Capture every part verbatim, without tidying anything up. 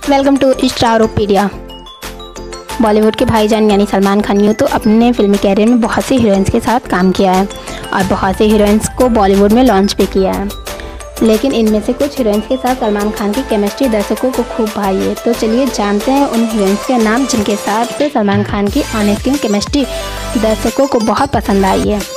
Welcome to स्टारोपीडिया। Bollywood के भाईजान यानी सलमान खान यूँ तो अपने फिल्मी कैरियर में बहुत सी हीरोइंस के साथ काम किया है और बहुत सी हीरोइंस को बॉलीवुड में लॉन्च भी किया है, लेकिन इनमें से कुछ हीरोइंस के साथ सलमान खान की केमिस्ट्री दर्शकों को खूब भाई है। तो चलिए जानते हैं उन हीरोइंस के नाम जिनके साथ सलमान खान की ऑन स्क्रीन केमिस्ट्री दर्शकों को बहुत पसंद आई है।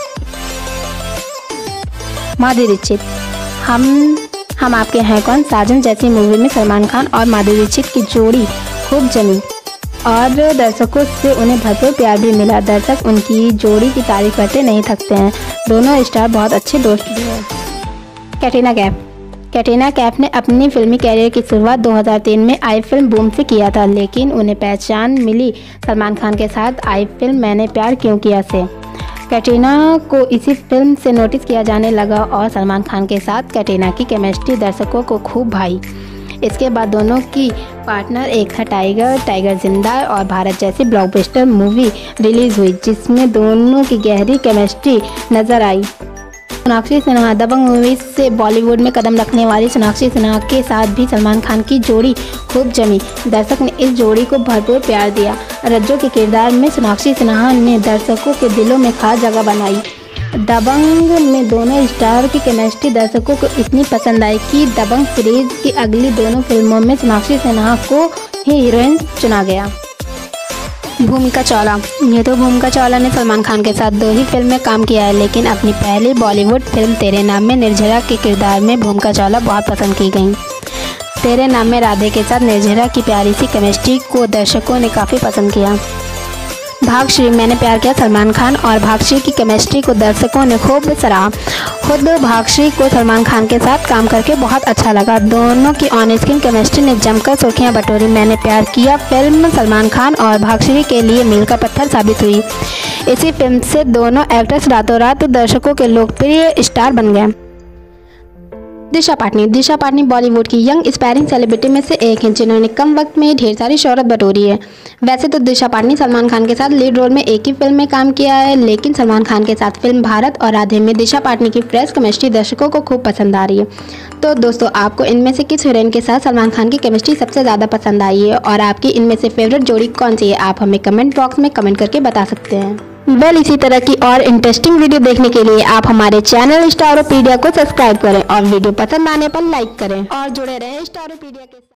माधुरी दीक्षित। हम हम आपके हैं कौन साजन जैसी मूवी में सलमान खान और माधुरी दीक्षित की जोड़ी खूब जमी और दर्शकों से उन्हें भरपूर प्यार भी मिला। दर्शक उनकी जोड़ी की तारीफ करते नहीं थकते हैं। दोनों स्टार बहुत अच्छे दोस्त भी हैं। कैटरीना कैफ। कैटरीना कैफ ने अपनी फिल्मी कैरियर की शुरुआत दो हज़ार तीन में आई फिल्म बूम से किया था, लेकिन उन्हें पहचान मिली सलमान खान के साथ आई फिल्म मैंने प्यार क्यों किया से। कैटरीना को इसी फिल्म से नोटिस किया जाने लगा और सलमान खान के साथ कैटरीना की केमिस्ट्री दर्शकों को खूब भाई। इसके बाद दोनों की पार्टनर एक था टाइगर, टाइगर जिंदा और भारत जैसी ब्लॉकबस्टर मूवी रिलीज़ हुई जिसमें दोनों की गहरी केमिस्ट्री नज़र आई। सोनाक्षी सिन्हा। दबंग मूवी से बॉलीवुड में कदम रखने वाली सोनाक्षी सिन्हा के साथ भी सलमान खान की जोड़ी खूब जमी। दर्शक ने इस जोड़ी को भरपूर प्यार दिया। रज्जो के किरदार में सोनाक्षी सिन्हा ने दर्शकों के दिलों में खास जगह बनाई। दबंग में दोनों स्टार की केमिस्ट्री दर्शकों को इतनी पसंद आई कि दबंग सीरीज की अगली दोनों फिल्मों में सोनाक्षी सिन्हा को ही हीरोइन चुना गया। भूमिका चावला। ये तो भूमिका चावला ने सलमान खान के साथ दो ही फिल्म में काम किया है, लेकिन अपनी पहली बॉलीवुड फिल्म तेरे नाम में निर्जरा के किरदार में भूमिका चावला बहुत पसंद की गई। तेरे नाम में राधे के साथ निर्जरा की प्यारी सी केमिस्ट्री को दर्शकों ने काफ़ी पसंद किया। भाग्यश्री। मैंने प्यार किया। सलमान खान और भाग्यश्री की केमिस्ट्री को दर्शकों ने खूब सराहा। खुद भाग्यश्री को सलमान खान के साथ काम करके बहुत अच्छा लगा। दोनों की ऑन स्क्रीन केमिस्ट्री ने जमकर सुर्खियां बटोरी। मैंने प्यार किया फिल्म सलमान खान और भाग्यश्री के लिए मील का पत्थर साबित हुई। इसी फिल्म से दोनों एक्ट्रेस रातों रात दर्शकों के लोकप्रिय स्टार बन गए। दिशा पाटनी। दिशा पाटनी बॉलीवुड की यंग एस्पायरिंग सेलिब्रिटी में से एक हैं जिन्होंने कम वक्त में ढेर सारी शोहरत बटोरी है। वैसे तो दिशा पाटनी सलमान खान के साथ लीड रोल में एक ही फिल्म में काम किया है, लेकिन सलमान खान के साथ फिल्म भारत और राधे में दिशा पाटनी की फ्रेश केमिस्ट्री दर्शकों को खूब पसंद आ रही है। तो दोस्तों, आपको इनमें से किस हीरोइन के साथ सलमान खान की केमिस्ट्री सबसे ज़्यादा पसंद आई है और आपकी इनमें से फेवरेट जोड़ी कौन सी है, आप हमें कमेंट बॉक्स में कमेंट करके बता सकते हैं। वेल इसी तरह की और इंटरेस्टिंग वीडियो देखने के लिए आप हमारे चैनल स्टारोपीडिया को सब्सक्राइब करें और वीडियो पसंद आने पर लाइक करें और जुड़े रहें स्टारोपीडिया के साथ।